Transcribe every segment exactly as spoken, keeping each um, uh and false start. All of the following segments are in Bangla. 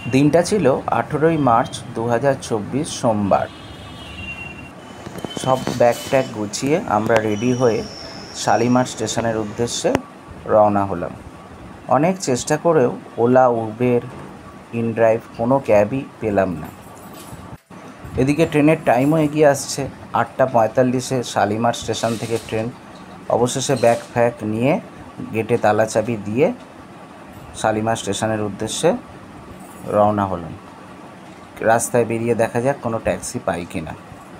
দিনটা ছিল আঠেরোই মার্চ দু হাজার চব্বিশ সোমবার। সব ব্যাগ ট্যাগ গুছিয়ে আমরা রেডি হয়ে শালিমার স্টেশনের উদ্দেশ্যে রওনা হলাম। অনেক চেষ্টা করেও ওলা, উবের, ইনড্রাইভ কোনো ক্যাবই পেলাম না। এদিকে ট্রেনের টাইমও এগিয়ে আসছে, আটটা পঁয়তাল্লিশে শালিমার স্টেশন থেকে ট্রেন। অবশেষে ব্যাগ ফ্যাগ নিয়ে গেটে তালা চাবি দিয়ে শালিমার স্টেশনের উদ্দেশ্যে রওনা হলাম। রাস্তায় বেরিয়ে দেখা যাক কোনো ট্যাক্সি পাই কিনা।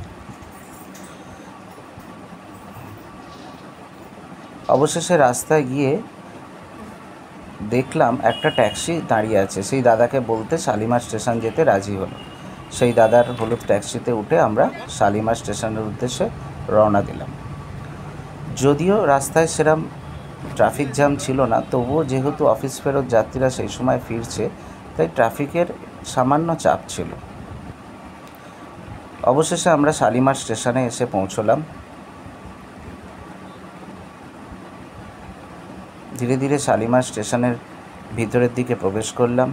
অবশেষে রাস্তায় গিয়ে দেখলাম একটা ট্যাক্সি দাঁড়িয়ে আছে। সেই দাদাকে বলতে শালিমার স্টেশন যেতে রাজি হলো। সেই দাদার হলুদ ট্যাক্সিতে উঠে আমরা শালিমার স্টেশনের উদ্দেশ্যে রওনা দিলাম। যদিও রাস্তায় সেরম ট্রাফিক জ্যাম ছিল না, তবুও যেহেতু অফিস ফেরত যাত্রীরা সেই সময় ফিরছে, তাই ট্রাফিকের সামান্য চাপ ছিল। অবশেষে আমরা শালিমার স্টেশনে এসে পৌঁছলাম। ধীরে ধীরে শালিমার স্টেশনের ভিতরের দিকে প্রবেশ করলাম।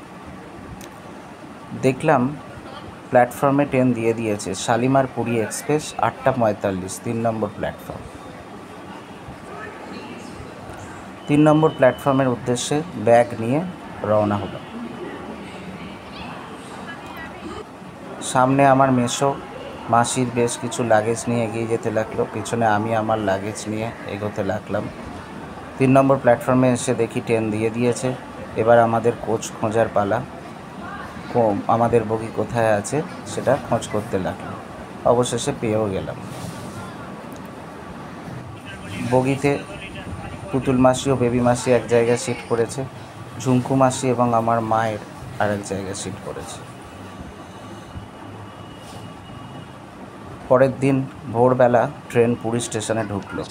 দেখলাম প্ল্যাটফর্মে ট্রেন দিয়ে দিয়েছে, শালিমার পুরী এক্সপ্রেস, আটটা পঁয়তাল্লিশ, তিন নম্বর প্ল্যাটফর্ম। তিন নম্বর প্ল্যাটফর্মের উদ্দেশ্যে ব্যাগ নিয়ে রওনা হলো। সামনে আমার মেসো মাসির বেশ কিছু লাগেজ নিয়ে এগিয়ে যেতে লাগলো, পিছনে আমি আমার লাগেজ নিয়ে এগোতে লাগলাম। তিন নম্বর প্ল্যাটফর্মে এসে দেখি ট্রেন দিয়ে দিয়েছে। এবার আমাদের কোচ খোঁজার পালা। আমাদের বগি কোথায় আছে সেটা খোঁজ করতে লাগলো। অবশেষে পেয়েও গেলাম। বগিতে পুতুল মাসি ও বেবি মাসি এক জায়গায় সিট করেছে, ঝুমকু মাসি এবং আমার মায়ের আর এক জায়গায় সিট করেছে। পরের দিন ভোরবেলা ট্রেন পুরী স্টেশনে ঢুকলো।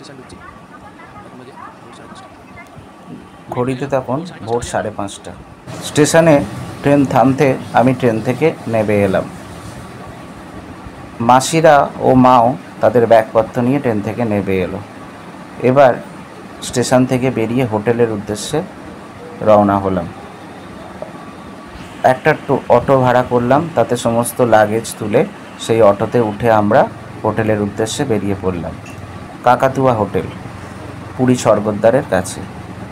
ঘড়িতে তখন ভোর সাড়ে পাঁচটা। স্টেশনে ট্রেন থামতে আমি ট্রেন থেকে নেমে এলাম। মাসিরা ও মাও তাদের ব্যাগপত্র নিয়ে ট্রেন থেকে নেমে এলো। এবার স্টেশন থেকে বেরিয়ে হোটেলের উদ্দেশ্যে রওনা হলাম। একটা অটো ভাড়া করলাম, তাতে সমস্ত লাগেজ তুলে সেই অটোতে উঠে আমরা হোটেলের উদ্দেশ্যে বেরিয়ে পড়লাম। কাকাতুয়া হোটেল, পুরী স্বর্গদ্বারের কাছে।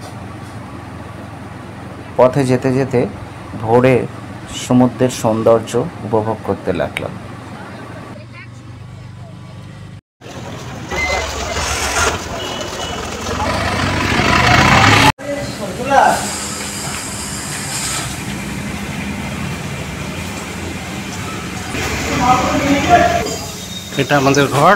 পথে যেতে যেতে ভোরে সমুদ্রের সৌন্দর্য উপভোগ করতে লাগলাম। এটা আমাদের ঘর,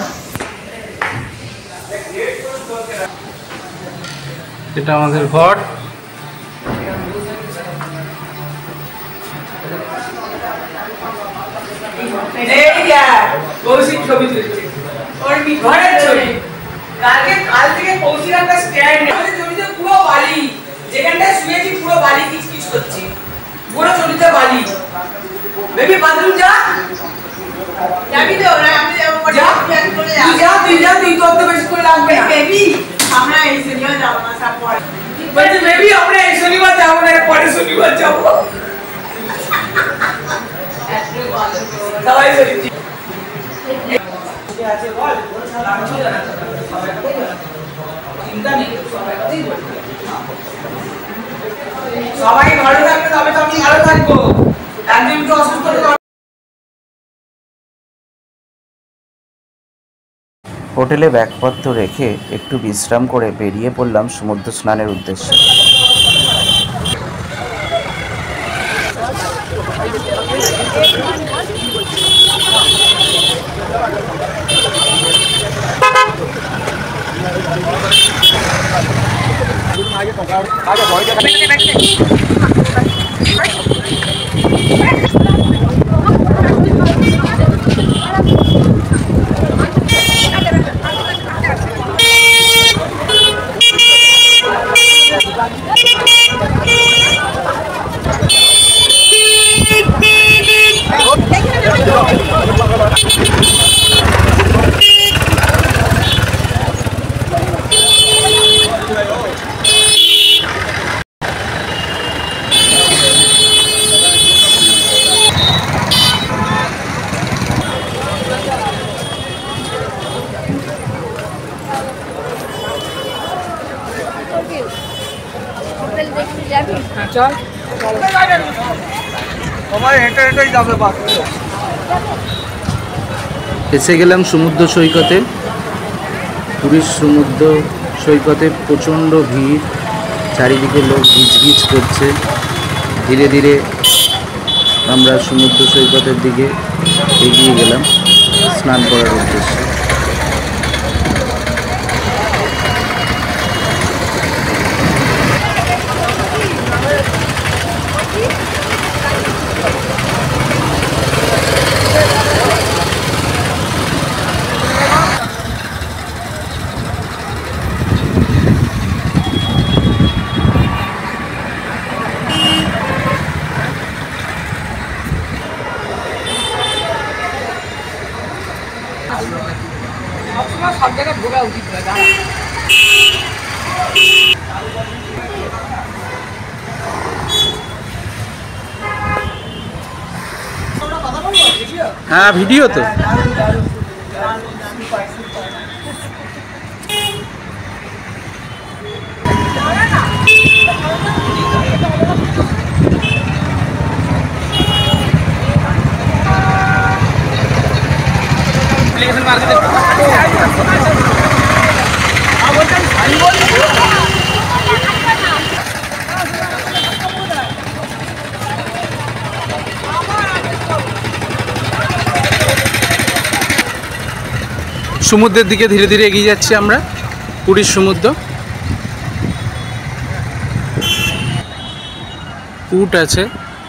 এটা আমাদের ঘর। ছবি তুলছে ওর কি ঘরের ছবি। কালকে কাল থেকে কৌশিক একটা স্ট্যান্ড, আমাদের জমিতে পুরো বালি, যেখানটায় শুয়েছি পুরো বালি কিচকিচ করছে, পুরো জমিতে বালি। বেবি বাথরুম যা, যাবি তো না? আমি যাব, যা করে যা, যা তুই যা, তুই তো অত বেশি করে লাগবে না। বেবি আমরা এই শনিবার যাব না, সব পরে বলছে। বেবি আমরা এই শনিবার যাব না, পরে শনিবার যাব। সবাই বলছি আছে বল, চিন্তা নেই, সবাই ভালো থাকবে, তবে তো আমি ভালো থাকবো। একদিন তো অসুস্থ হলে হোটেলে ব্যাগপত্র রেখে একটু বিশ্রাম করে বেরিয়ে পড়লাম সমুদ্র স্নানের উদ্দেশ্যে। এসে গেলাম সমুদ্র সৈকতে। পুরীর সমুদ্র সৈকতে প্রচণ্ড ভিড়, চারিদিকে লোক গিজগিজ করছে। ধীরে ধীরে আমরা সমুদ্র সৈকতের দিকে এগিয়ে গেলাম স্নান করার উদ্দেশ্যে। সব জায়গায় ঘোরা উচিত নয়। হ্যাঁ, ভিডিও তো। সমুদ্রের দিকে ধীরে ধীরে এগিয়ে যাচ্ছি আমরা। পুরীর সমুদ্র। উট আছে।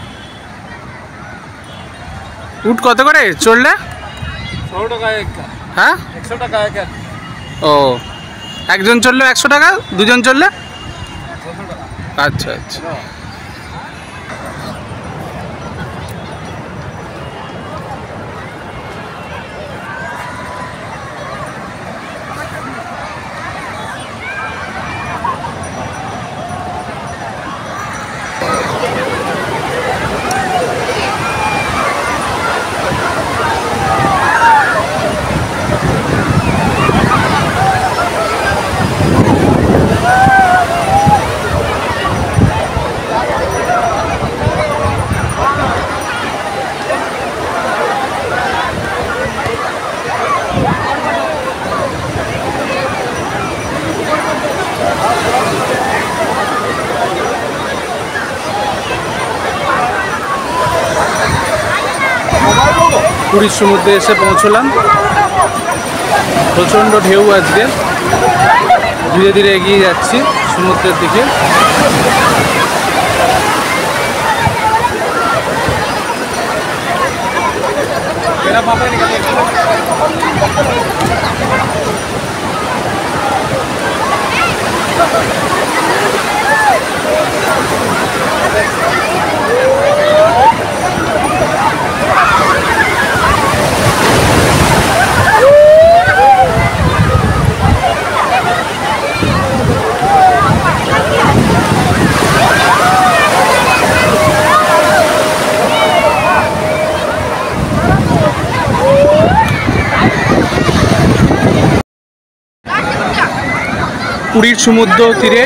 উট কত করে চললে? ষোলো টাকা একটা। হ্যাঁ, একশো টাকা এক। ও, একজন চললে একশো টাকা, দুজন চললে আচ্ছা আচ্ছা। পুরীর সমুদ্রে এসে পৌঁছলাম। প্রচণ্ড ঢেউ আজকে। ধীরে ধীরে এগিয়ে যাচ্ছি সমুদ্রের দিকে। পুরীর সমুদ্র তীরে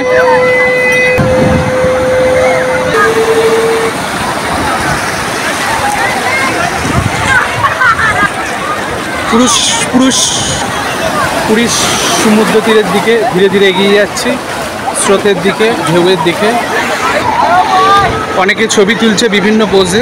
পুরুষ পুরুষ পুরীর সমুদ্র তীরের দিকে ধীরে ধীরে এগিয়ে যাচ্ছি, স্রোতের দিকে, ঢেউয়ের দিকে। অনেকে ছবি তুলছে বিভিন্ন পোজে।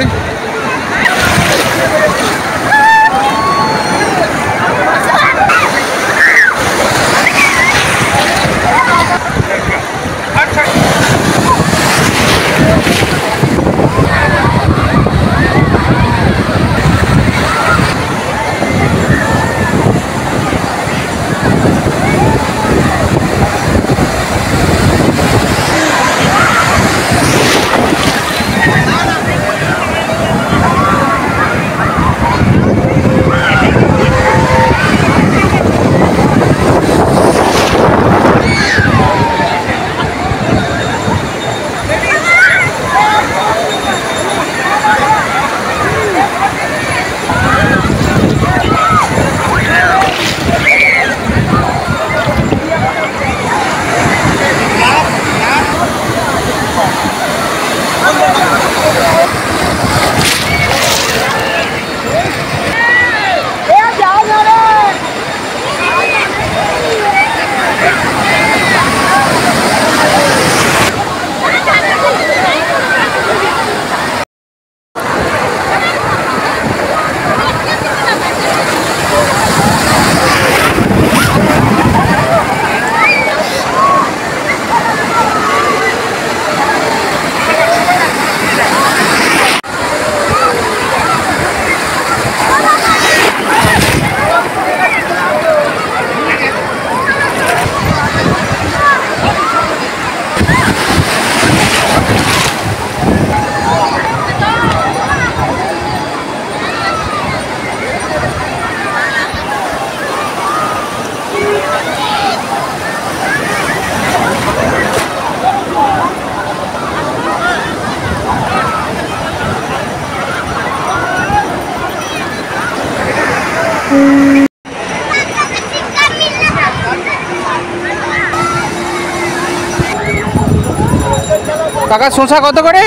কাকা শসা কত করে?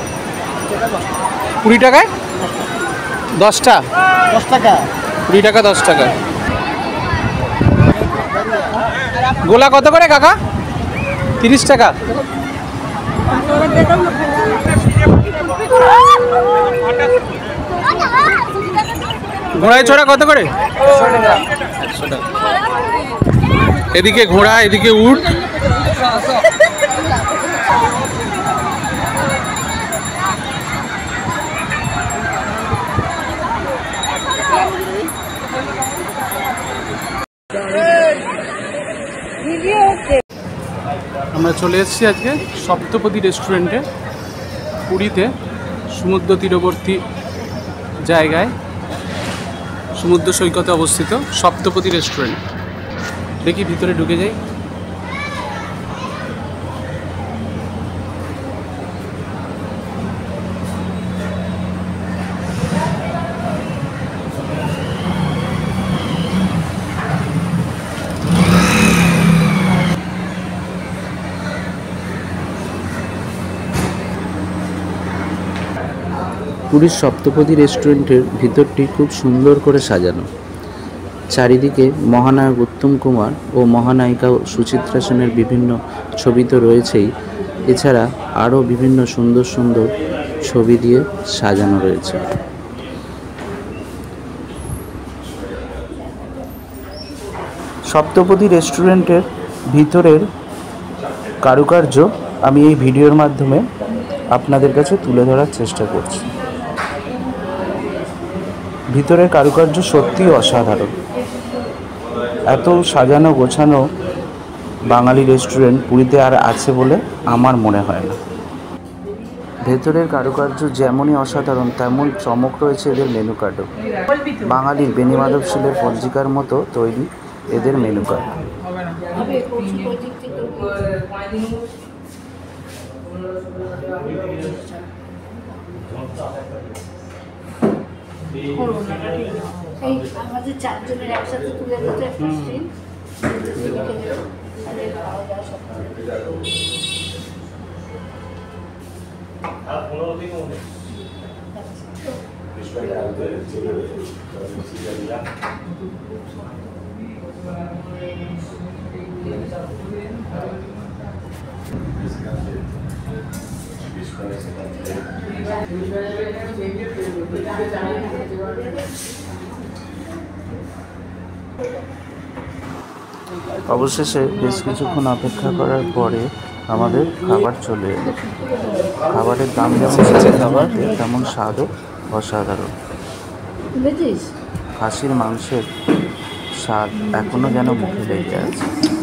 কুড়ি টাকায় দশটা। দশ টাকা। কুড়ি টাকা দশ টাকা। গোলা কত করে কাকা? তিরিশ টাকা। ঘোড়ায় চড়া কত করে? একশো টাকা। এদিকে ঘোড়া, এদিকে উট। আমরা চলে এসেছি আজকে সপ্তপদী রেস্টুরেন্টে, পুরীতে সমুদ্র তীরবর্তী জায়গায়, সমুদ্র সৈকতে অবস্থিত সপ্তপদী রেস্টুরেন্ট। দেখি ভিতরে ঢুকে যাই। পুরীর সপ্তপদী রেস্টুরেন্টের ভিতরটি খুব সুন্দর করে সাজানো। চারিদিকে মহানায়ক উত্তম কুমার ও মহানায়িকা সুচিত্রা সেনের বিভিন্ন ছবি তো রয়েছেই, এছাড়া আরও বিভিন্ন সুন্দর সুন্দর ছবি দিয়ে সাজানো রয়েছে। সপ্তপদী রেস্টুরেন্টের ভিতরের কারুকার্য আমি এই ভিডিওর মাধ্যমে আপনাদের কাছে তুলে ধরার চেষ্টা করছি। ভিতরের কারুকার্য সত্যিই অসাধারণ। এত সাজানো গোছানো বাঙালি রেস্টুরেন্ট পুরীতে আর আছে বলে আমার মনে হয় না। ভেতরের কারুকার্য যেমনই অসাধারণ, তেমন চমক রয়েছে এদের মেনু কার্ডও। বাঙালির বেণীমাধব শীলের পঞ্জিকার মতো তৈরি এদের মেনু কার্ড। এই আমাদের চারজনের একসাথে তুলে দিতে একটা স্ক্রিন অবশেষে বেশ কিছুক্ষণ অপেক্ষা করার পরে আমাদের খাবার চলে এলো। খাবারের দাম যেমন খাবার তেমন স্বাদও অসাধারণ। খাসির মাংসের স্বাদ এখনো যেন মুখে লেগে আছে।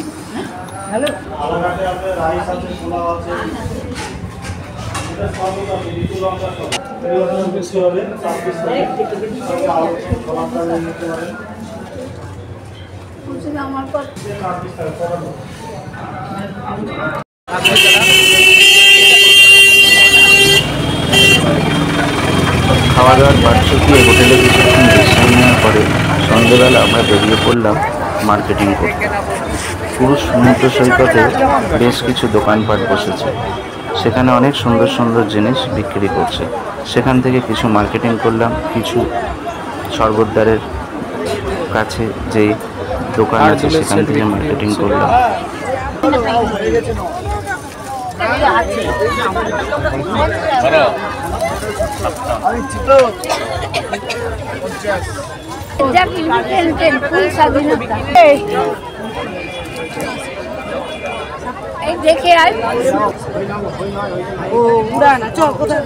আমার পর খাওয়া দাওয়ার পাট শুকিয়ে হোটেলে কিছুক্ষণ বিশ্রাম নেওয়ার পরে সন্ধ্যেবেলা আমরা বেরিয়ে পড়লাম মার্কেটিং করতে। পুরো সমুদ্র সৈকতে বেশ কিছু দোকানপাট বসেছে, সেখানে অনেক সুন্দর সুন্দর জিনিস বিক্রি করছে। সেখান থেকে কিছু মার্কেটিং করলাম, কিছু স্বর্গদ্বারের কাছে যে দোকান আছে সেখান থেকে মার্কেটিং করলাম। দেখে আয় ও উড়া না চল কোথায়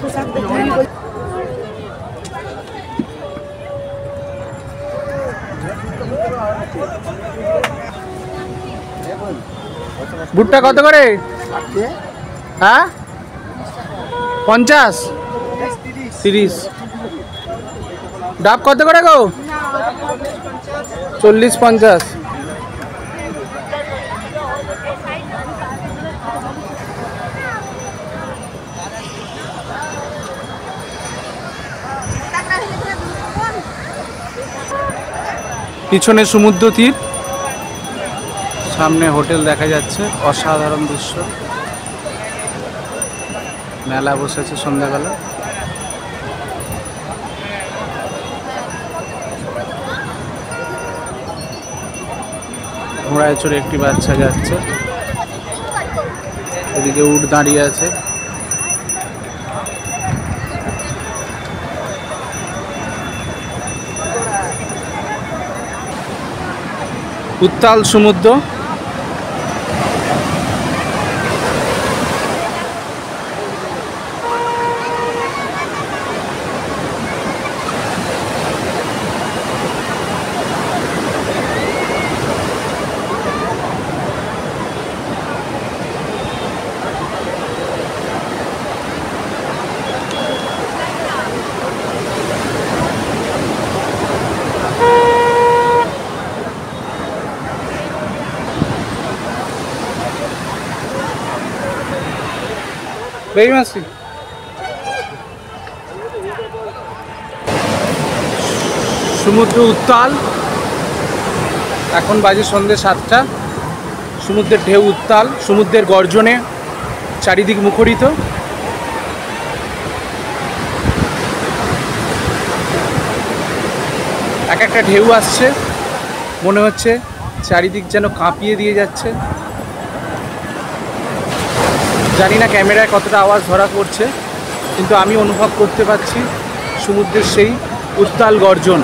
ভুট্টা কত করে? হ্যাঁ পঞ্চাশ, তিরিশ। ডাব কত করে গো? চল্লিশ, পঞ্চাশ। পিছনে সমুদ্র তীর, সামনে হোটেল দেখা যাচ্ছে। অসাধারণ দৃশ্য। মেলা বসেছে সন্ধ্যাবেলা। ঘোড়ায় চড়ে একটি বাচ্চা যাচ্ছে, এদিকে উট দাঁড়িয়ে আছে। উত্তাল সমুদ্র, বেইমাসি। সমুদ্র উত্তাল, এখন বাজে সন্ধ্যে সাতটা। সমুদ্রের ঢেউ উত্তাল, সমুদ্রের গর্জনে চারিদিক মুখরিত। এক একটা ঢেউ আসছে, মনে হচ্ছে চারিদিক যেন কাঁপিয়ে দিয়ে যাচ্ছে। জানি না ক্যামেরায় কতটা আওয়াজ ধরা পড়ছে, কিন্তু আমি অনুভব করতে পারছি সমুদ্রের সেই উত্তাল গর্জন।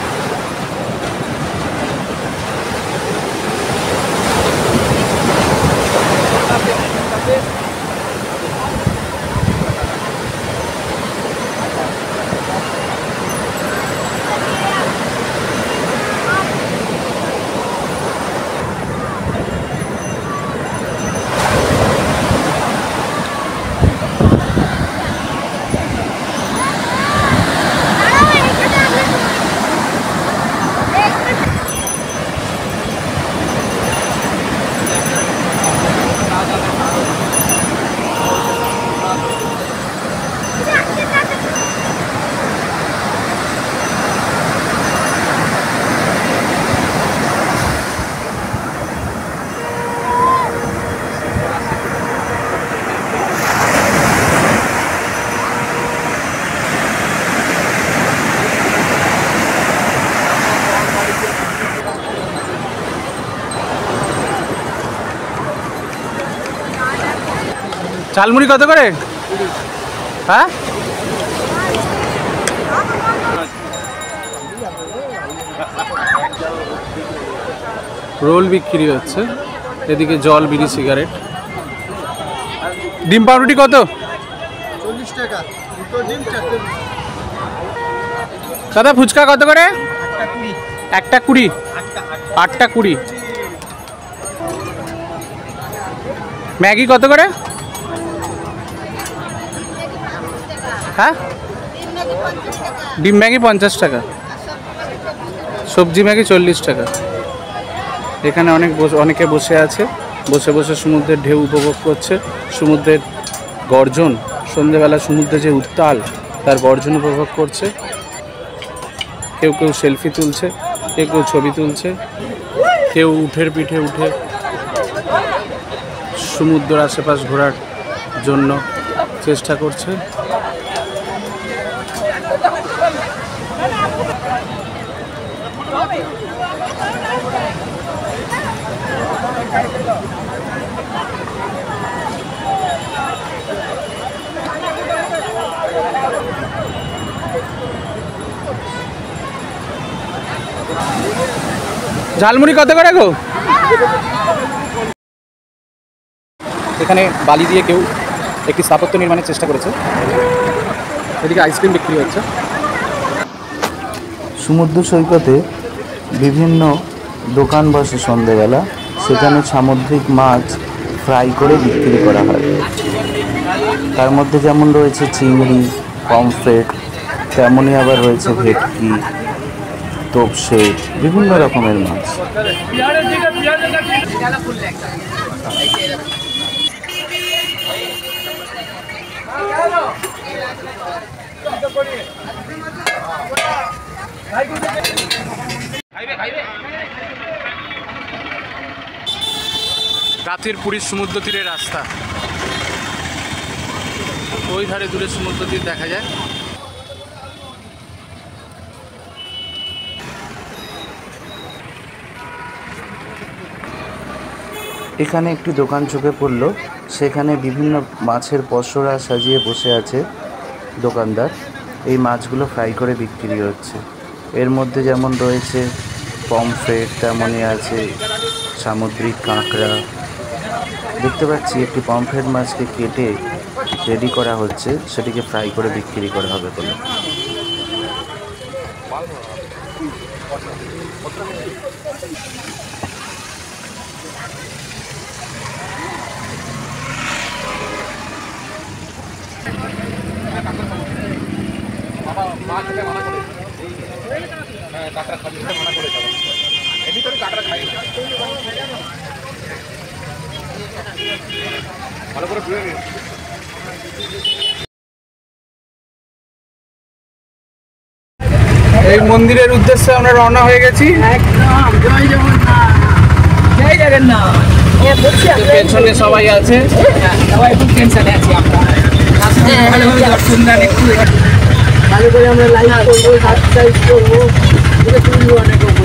ঝালমুড়ি কত করে? হ্যাঁ, রোল বিক্রি হচ্ছে, এদিকে জল, বিড়ি, সিগারেট। ডিম পাউরুটি কত? চল্লিশ টাকা দুটো ডিম, চারটে। দাদা ফুচকা কত করে? একটা কুড়ি। আটটা কুড়ি। ম্যাগি কত করে? হ্যাঁ, ডিম ম্যাগি পঞ্চাশ টাকা, সবজি ম্যাগি চল্লিশ টাকা। এখানে অনেক অনেকে বসে আছে, বসে বসে সমুদ্রের ঢেউ উপভোগ করছে, সমুদ্রের গর্জন, সন্ধ্যেবেলা সমুদ্রে যে উত্তাল তার গর্জন উপভোগ করছে। কেউ কেউ সেলফি তুলছে, কেউ কেউ ছবি তুলছে, কেউ উঠের পিঠে উঠে সমুদ্রের আশেপাশ ঘোরার জন্য চেষ্টা করছে। ঝালমুড়ি কত করে গো? এখানে বালি দিয়ে কেউ একটি স্থাপত্য নির্মাণের চেষ্টা করেছে। এদিকে আইসক্রিম বিক্রি হচ্ছে। সমুদ্র সৈকতে বিভিন্ন দোকান বসে সন্ধ্যেবেলা, সেখানে সামুদ্রিক মাছ ফ্রাই করে বিক্রি করা হয়। তার মধ্যে যেমন রয়েছে চিংড়ি, পমফ্রেট, তেমনই আবার রয়েছে ভেটকি, তোপসে, বিভিন্ন রকমের মাছ। রাতের পুরীর সমুদ্র তীরের রাস্তা। ওই ধারে দূরে সমুদ্র তীর দেখা যায়। এখানে একটি দোকান চোখে পড়লো, সেখানে বিভিন্ন মাছের পসরা সাজিয়ে বসে আছে দোকানদার। এই মাছগুলো ফ্রাই করে বিক্রি হচ্ছে। এর মধ্যে যেমন রয়েছে পমফ্রেট, তেমনই আছে সামুদ্রিক কাঁকড়া। দেখতে পাচ্ছি একটি পমফ্রেট মাছকে কেটে রেডি করা হচ্ছে, সেটিকে ফ্রাই করে বিক্রি করা হবে বলে। এই মন্দিরের উদ্দেশ্যে আমরা রওনা হয়ে গেছি। একদম জয় জগন্নাথ, জয় জগন্নাথ। পেছনে সবাই আছে, সবাই খুব টেনশনে আছি আমরা। ভালোভাবে দর্শন দান একটু ভালো করে আমরা লাইভ করবো, সাবস্ক্রাইব করবো, এটা তুমি অনেক করবো।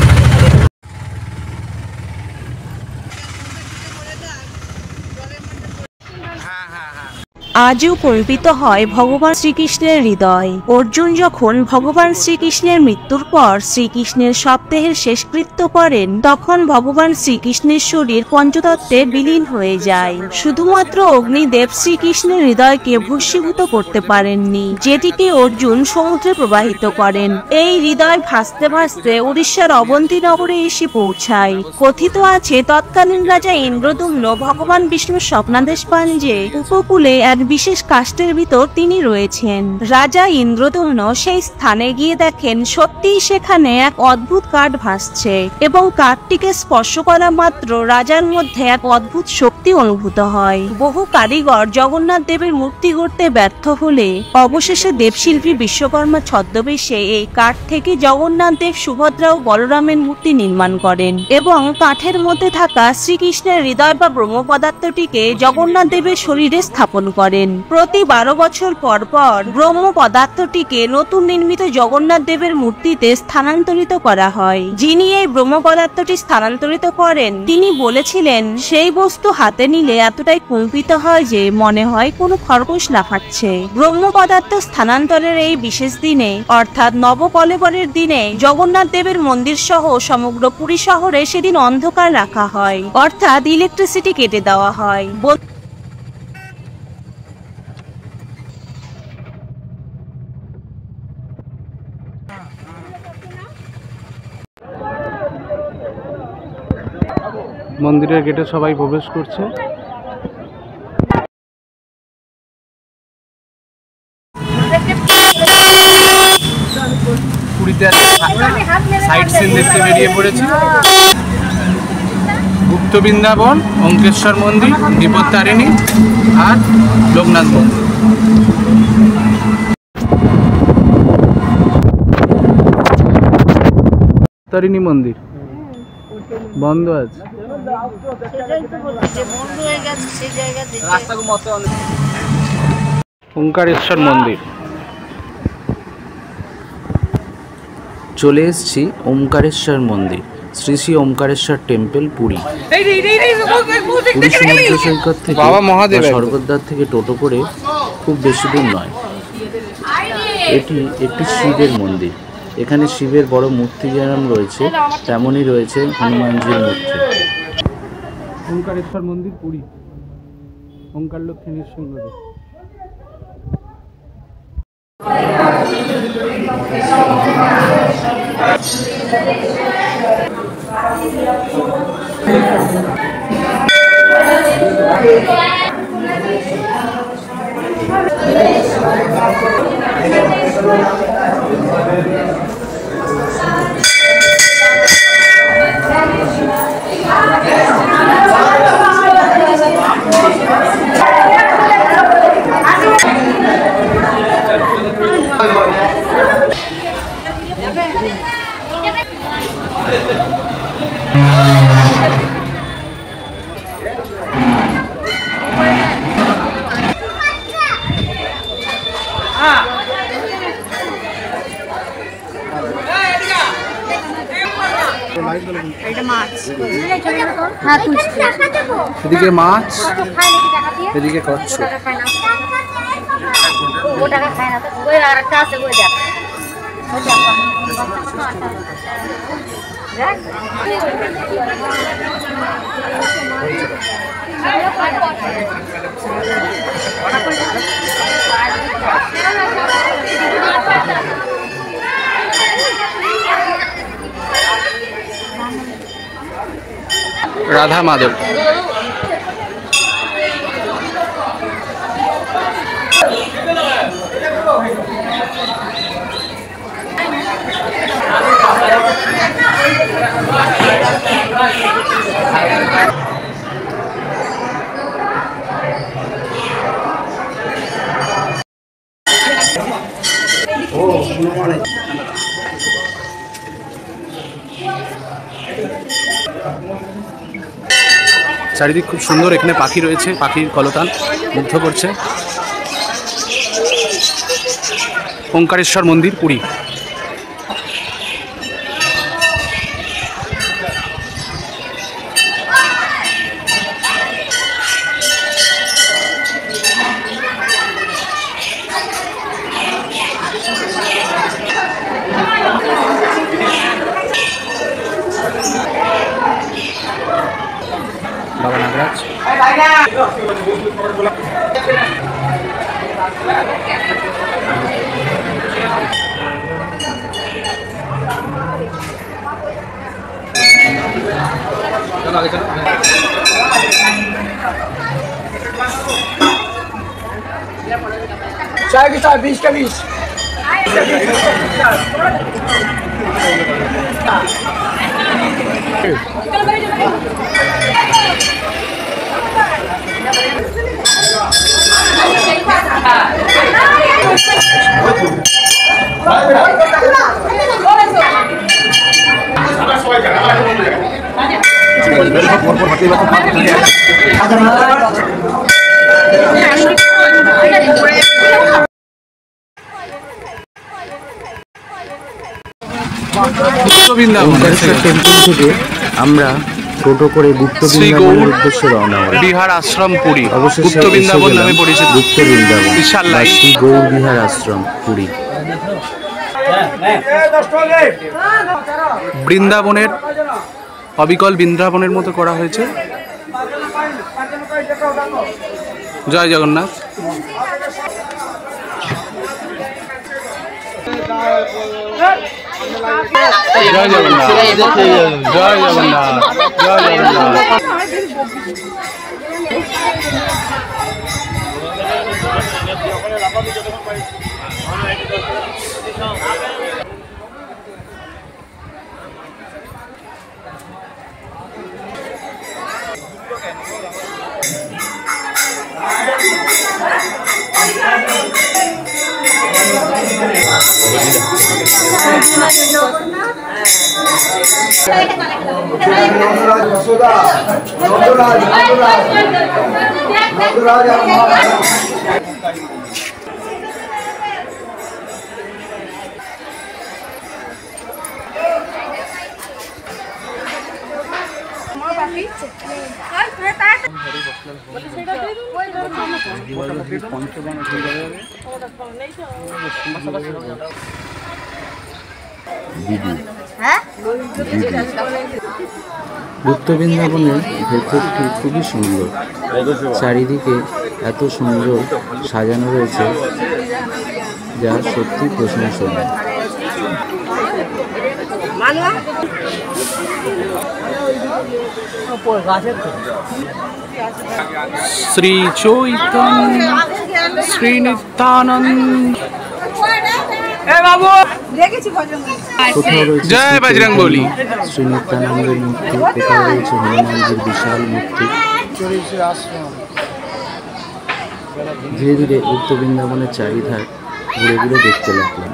আজও কল্পিত হয় ভগবান শ্রীকৃষ্ণের হৃদয়। অর্জুন যখন ভগবান শ্রীকৃষ্ণের মৃত্যুর পর শ্রীকৃষ্ণের সপ্তাহের শেষকৃত্য করেন, তখন ভগবান শ্রীকৃষ্ণের শরীর পঞ্চতত্ত্বে বিলীন হয়ে যায়। শুধুমাত্র অগ্নিদেব শ্রীকৃষ্ণের হৃদয়কে ভস্মীভূত করতে পারেননি, যেটিকে অর্জুন সমুদ্রে প্রবাহিত করেন। এই হৃদয় ভাসতে ভাসতে উড়িষ্যার অবন্তী নগরে এসে পৌঁছায়। কথিত আছে তৎকালীন রাজা ইন্দ্রদুম্ন ভগবান বিষ্ণুর স্বপ্নাদেশ পান যে উপকূলে এক বিশেষ কাষ্ঠের ভিতর তিনি রয়েছেন। রাজা ইন্দ্রদুম্ন সেই স্থানে গিয়ে দেখেন সত্যিই সেখানে এক অদ্ভুত কাঠ ভাসছে এবং কাঠটিকে স্পর্শ করা মাত্র রাজার মধ্যে এক অদ্ভুত শক্তি অনুভূত হয়। বহু কারিগর জগন্নাথ দেবের মূর্তি গড়তে ব্যর্থ হলে অবশেষে দেবশিল্পী বিশ্বকর্মা ছদ্মবেশে এই কাঠ থেকে জগন্নাথ দেব, সুভদ্রা ও বলরামের মূর্তি নির্মাণ করেন এবং কাঠের মধ্যে থাকা শ্রীকৃষ্ণের হৃদয় বা ব্রহ্ম পদার্থটিকে জগন্নাথ দেবের শরীরে স্থাপন করেন। প্রতি বারো বছর পর পর ব্রহ্ম পদার্থটিকে নতুন নির্মিত জগন্নাথ দেবের মূর্তিতে স্থানান্তরিত করা হয়। যিনি এই ব্রহ্ম পদার্থটি স্থানান্তরিত করেন তিনি বলেছিলেন, সেই বস্তু হাতে নিলে এতটাই কম্পিত হয় যে মনে হয় কোনো খরগোশ লাফাচ্ছে। ব্রহ্ম পদার্থ স্থানান্তরের এই বিশেষ দিনে অর্থাৎ নবকলেবরের দিনে জগন্নাথ দেবের মন্দির সহ সমগ্র পুরী শহরে সেদিন অন্ধকার রাখা হয়, অর্থাৎ ইলেকট্রিসিটি কেটে দেওয়া হয়। মন্দিরের গেটে সবাই প্রবেশ করছে। পুরীতে সাইট সিন দেখতে বেরিয়ে পড়েছি। গুপ্ত বৃন্দাবন, অঙ্কেশ্বর মন্দির, বিপত্তারিণী আর লোকনাথ মন্দির। তারিণী মন্দির বন্ধ আছে। ওঙ্কারেশ্বর মন্দির চলে এসেছি ওমকারেশ্বর মন্দির, শ্রী শ্রী ওমকারেশ্বর টেম্পল, পুরী। পুরী সমুদ্র সৈকত থেকে বাবা মহাদেব স্বর্গদ্বার থেকে টোটো করে খুব বেশি দূর নয়। এটি একটি শিবের মন্দির। এখানে শিবের বড় মূর্তি যেমন রয়েছে তেমনই রয়েছে হনুমানজির মূর্তি। ওঙ্কারেশ্বর মন্দির, পুরী। ওঙ্কার লক্ষ্মী নৃসিংহদেব। হ্যাঁ তুলছি। এদিকে মাছ, এদিকে কচ্ছপ। ও টাকা খায় না তো, ওই আরেকটা আছে ওই দেখ। ওই রাধা মাধব। চারিদিক খুব সুন্দর, এখানে পাখি রয়েছে, পাখির কলতান মুগ্ধ করছে। ওঙ্কারেশ্বর মন্দির, পুরী। বাবা নাগরাজ। चाय की चाय, बीस का बीस। ওঙ্কারেশ্বর টেম্পল থেকে আমরা টোটো করে গুপ্ত বৃন্দাবনের উদ্দেশ্যে রওনা হলাম। বিহার আশ্রম, পুরী। অবশেষে গুপ্ত বৃন্দাবন নামে পরিচিত গুপ্ত বৃন্দাবন, বিশাল লাইন। শ্রী গৌর বিহার আশ্রম, পুরী। বৃন্দাবনের অবিকল বৃন্দাবনের মতো করা হয়েছে। জয় জগন্নাথ। জয় জগন্নাথ, জয় জগন্নাথ, জয় জগন্নাথ। গুপ্ত বৃন্দাবনের ভেতরটি খুবই সুন্দর, চারিদিকে এত সুন্দর সাজানো রয়েছে যা সত্যি প্রশংসনীয়। শ্রী চৈতন্য শ্রী নিত্যানন্দ। জয় বজরং বলি। শ্রী নিত্যানন্দের মূর্তি, কোথাও রয়েছে হনুমানজির বিশাল মূর্তি। ধীরে ধীরে গুপ্ত বৃন্দাবনের চারিধার ঘুরে ঘুরে দেখতে লাগলাম।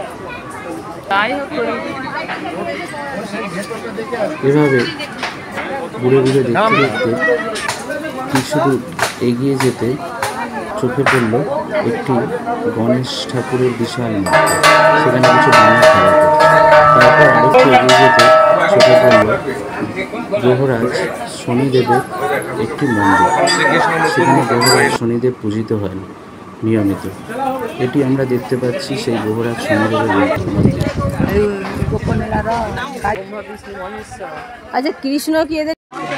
এভাবে ঘুরে ঘুরে দেখতে দেখতে কিছু দূর এগিয়ে যেতে চোখে পড়ল একটি গণেশ ঠাকুরের বিশাল মূর্তি। সেখানে কিছু বাংলা খেলা করছে। তারপর আরেকটু এগিয়ে যেতে চোখে পড়ল গ্রহরাজ শনিদেবের একটি মন্দির। সেখানে গ্রহরাজ শনিদেব পূজিত হয় নিয়মিত। এটি আমরা দেখতে পাচ্ছি সেই গ্রহরাজ শনিদেবের মন্দির। আচ্ছা, কৃষ্ণ কি এদের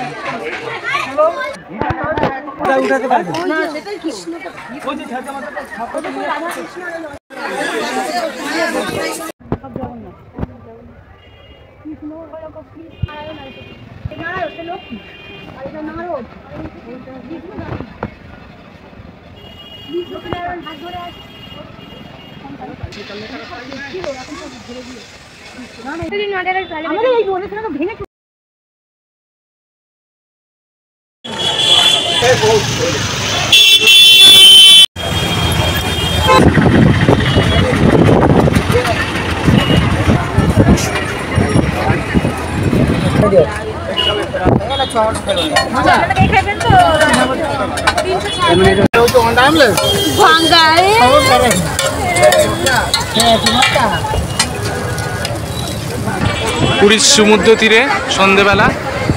পুরীর সমুদ্র তীরে সন্ধেবেলা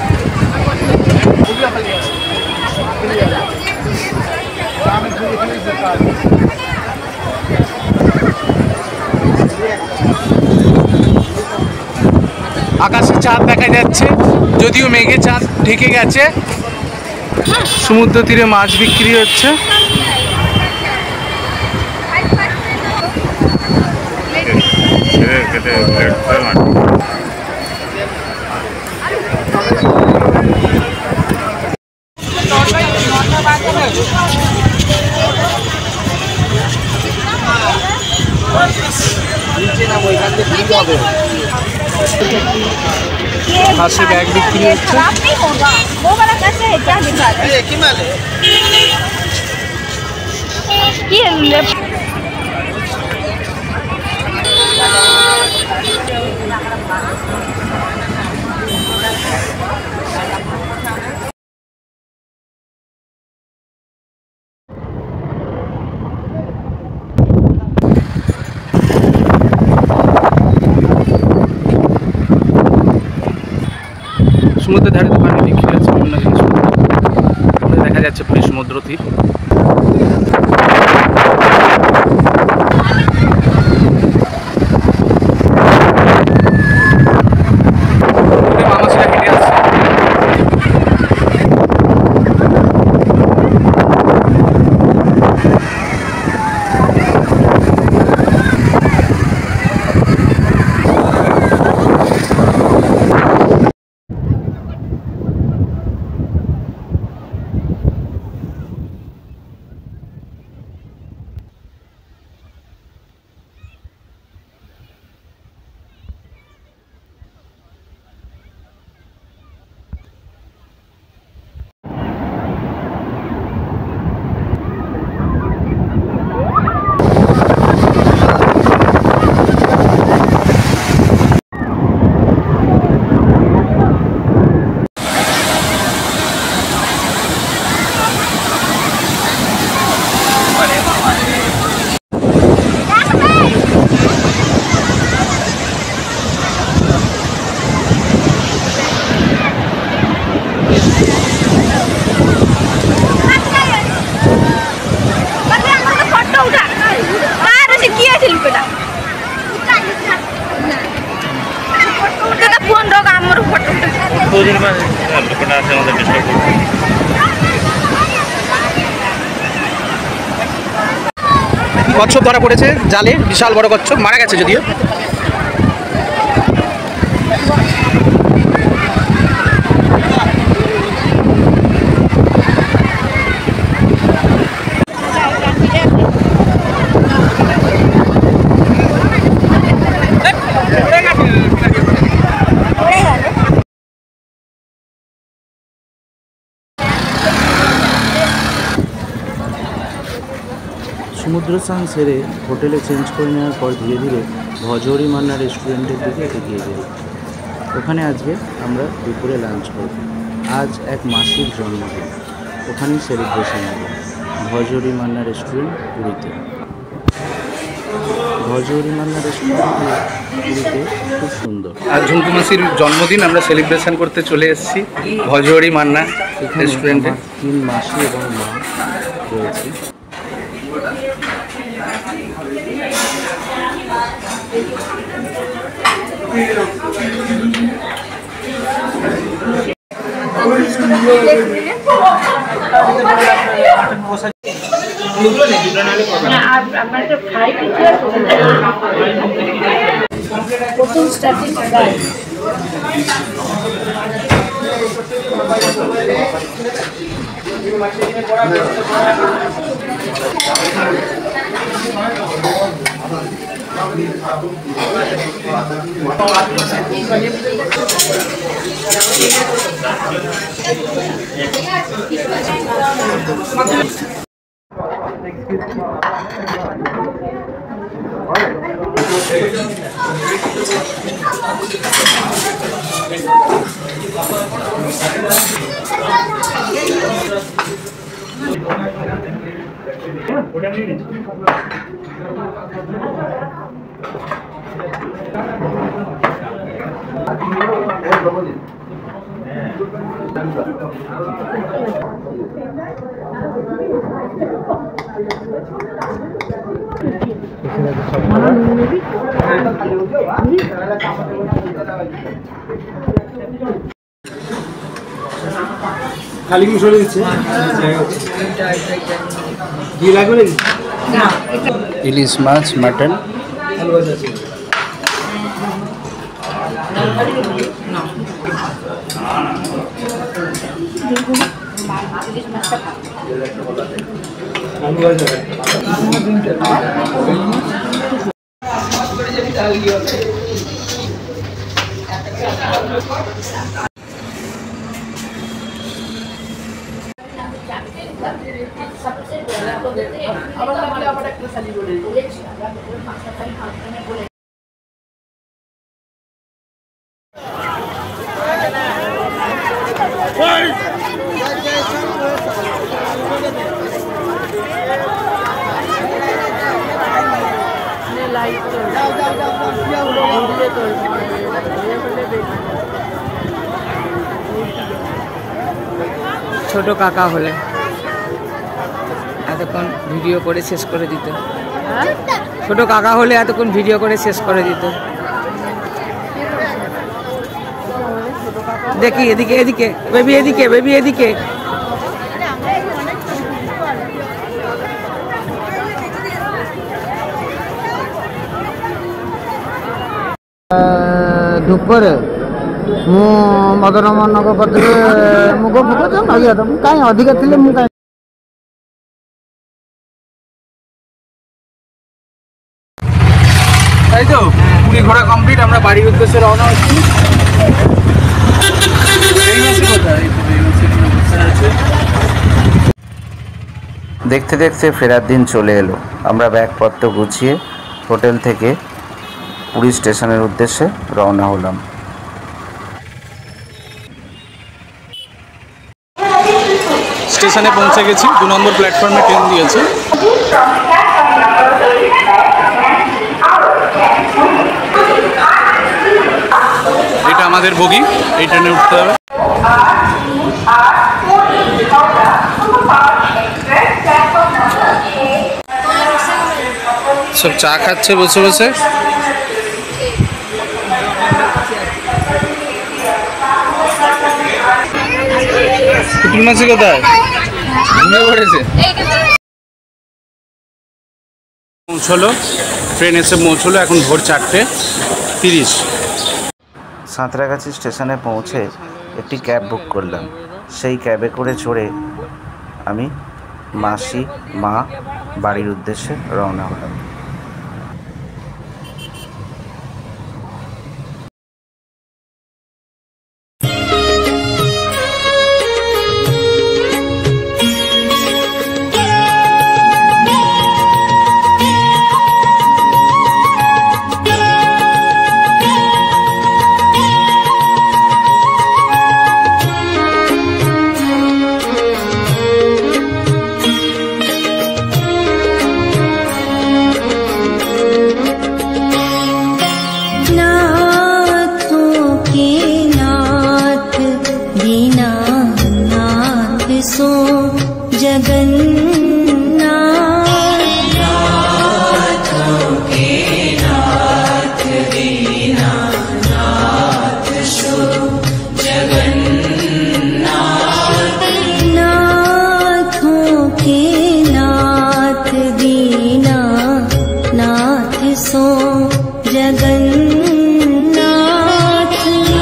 আকাশে চাঁদ দেখা যাচ্ছে, যদিও মেঘে চাঁদ ঢেকে গেছে। সমুদ্র তীরে মাছ বিক্রি হচ্ছে। পাশে ব্যাগ বিক্রি হচ্ছে। সমুদ্রের ধারে দোকানে বিক্রি হচ্ছে অন্য জিনিস। দেখা যাচ্ছে পুরী সমুদ্র তীর। কচ্ছপ ধরা পড়েছে জালে, বিশাল বড় কচ্ছপ, মারা গেছে যদিও। সমুদ্র স্নান সেরে হোটেলে চেঞ্জ করে নেওয়ার পর ধীরে ধীরে ভজহরি মান্না রেস্টুরেন্টের দিকে এগিয়ে যাই। ওখানে আজকে আমরা দুপুরে লাঞ্চ করব। আজ এক মাসির জন্মদিন, ওখানেই সেলিব্রেশন হবে ভজহরি মান্না রেস্টুরেন্ট পুরীতে। ভজহরি মান্না রেস্টুরেন্টে খুব সুন্দর। আর ঝুমকু মাসির জন্মদিন আমরা সেলিব্রেশন করতে চলে এসেছি ভজহরি মান্না রেস্টুরেন্টে। তিন মাসি এবং মা রয়েছে। প্রথম স্টার্টিং খালি কি সরে দিচ্ছে দিয়ে লাগবে নাকি? ইলিশ মাছ, মাটন, ছোট কাকা হলে এতক্ষণ ভিডিও করে শেষ করে দিত। ছোট কাকা হলে এতক্ষণ ভিডিও করে শেষ করে দিত। দেখি এদিকে এদিকে বেবি এদিকে বেবি এদিকে ଦୁଃଖରେ ମୁଁ ମଦନ ମୋହନଙ୍କ କତିରେ ମୁଗ ଫୁଗ ତ ନଡ଼ିଆ ତ ମୁଁ କାହିଁ ଅଧିକା ଥିଲେ ମୁଁ କାହିଁ তাই তো পুরী ঘোরা কমপ্লিট। আমরা বাড়ির উদ্দেশ্যে রওনা হচ্ছি। দেখতে দেখতে ফেরার দিন চলে এলো। আমরা ব্যাগপত্র গুছিয়ে হোটেল থেকে পুরী স্টেশনের উদ্দেশ্যে রওনা হলাম। স্টেশনে পৌঁছে গেছি। দু নম্বর প্ল্যাটফর্মে ট্রেন দিয়েছে। এটা আমাদের বগি, এই ট্রেনে উঠতে হবে। সব চা খাচ্ছে বসে বসে। পুতুল মাসি কোথায়? ঘুমিয়ে পড়েছে। পৌঁছলো, ট্রেন এসে পৌঁছলো। এখন ভোর চারটে তিরিশ। সাঁতরাগাছি স্টেশনে পৌঁছে একটি ক্যাব বুক করলাম। সেই ক্যাবে করে চড়ে আমি, মাসি, মা বাড়ির উদ্দেশ্যে রওনা হলাম। सो जगन्नाथ।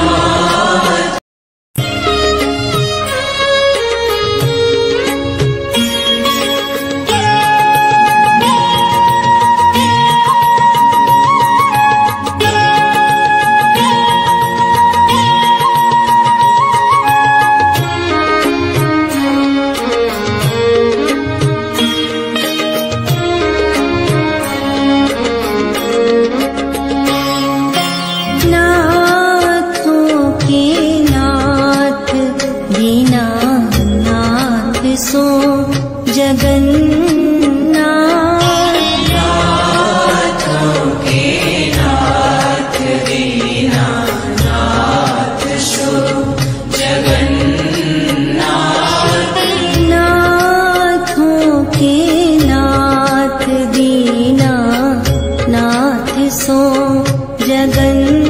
सो जगन्नाथ। नाथों के नाथ दीनानाथ सो जगन्नाथ। नाथों के नाथ दीनानाथ सो जगन्नाथ।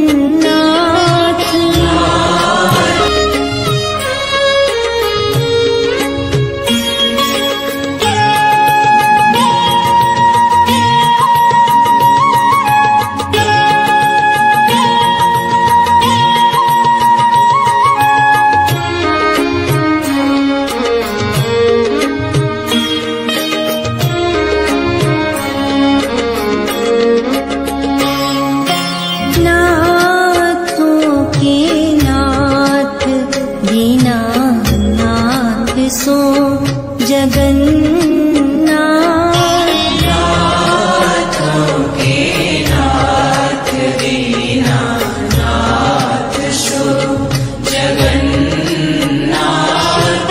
सो जगन्नाथ। नाथों के नाथ दीनानाथ सो जगन्नाथ।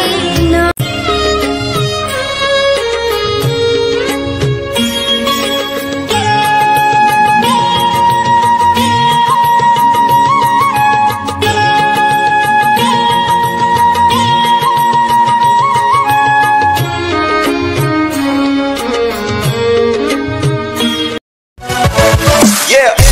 Yeah.